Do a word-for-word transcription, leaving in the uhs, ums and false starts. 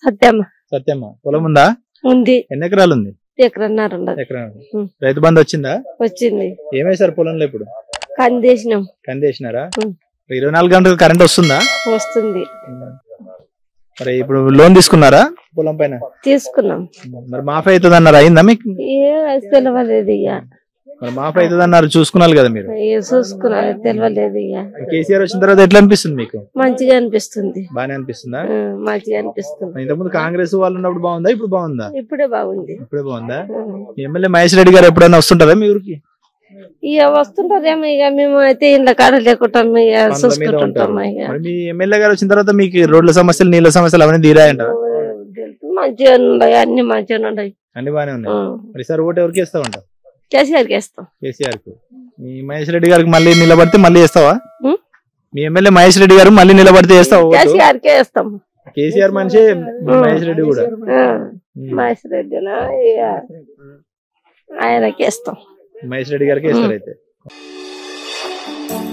సత్యమ్మ. సత్యమ్మ పొలం ఉందా? ఉంది. ఎన్ని ఎకరాలు ఉంది? ఎకరన్నర ఉండదు. ఎకరాలు. రైతు బంధు వచ్చిందా? వచ్చింది. ఏమేసారు పొలంలో ఇప్పుడు? కందేసినాం. కందేసినారా? ఇరవై నాలుగు గంటలు కరెంట్ వస్తుందా? వస్తుంది. మరి ఇప్పుడు లోన్ తీసుకున్నారా పొలం పైన? తీసుకున్నాం. మరి మాఫీ అవుతుంది అన్నారు, అయిందా మీకు? తెలియలేదు ఇక. మరి మాఫీ అవుతుంది అన్నారు, చూసుకున్నారు కదా మీరు? చూసుకున్నారు, తెలియలేదు ఇక. కేసీఆర్ వచ్చిన తర్వాత ఎట్లా అనిపిస్తుంది మీకు? మంచిగా అనిపిస్తుంది. బానే అనిపిస్తుందా? మంచిగా అనిపిస్తుంది. ఇంతకుముందు కాంగ్రెస్ వాళ్ళు ఉన్నప్పుడు బాగుందా, ఇప్పుడు బాగుందా? ఇప్పుడే బాగుంది. ఇప్పుడే బాగుందా? ఎమ్మెల్యే మహేష్ రెడ్డి గారు ఎప్పుడైనా వస్తుంటారా మీ ఊరికి? ఇక వస్తుంటారేమో, ఇక మేము అయితే ఇంట్లో కాడ లేకుంటాం, ఇక చూసుకుంటుంటాం. మీ ఎమ్మెల్యే గారు వచ్చిన తర్వాత మీకు రోడ్ల సమస్యలు, నీళ్ళ సమస్యలు అవన్నీ తీరాయంట? మంచిగా ఉన్నాయి, అన్ని మంచిగా ఉన్నాయి, అన్ని బాగానే ఉన్నాయి. మరి సార్ ఓటు ఎవరికి వేస్తావంట? కేసీఆర్కి వేస్తాం. కేసీఆర్ కు. మీ మహేష్ రెడ్డి గారికి మళ్ళీ నిలబడితే మళ్ళీ వేస్తావా? మీ ఎమ్మెల్యే మహేష్ రెడ్డి గారు మళ్ళీ నిలబడితే వేస్తావా? కేసీఆర్కే వేస్తాం. కేసీఆర్ మనిషి మహేష్ రెడ్డి కూడా. మహేష్ రెడ్డినా ఆయనకి వేస్తాం. మహేష్ రెడ్డి గారికి వేస్తారు అయితే.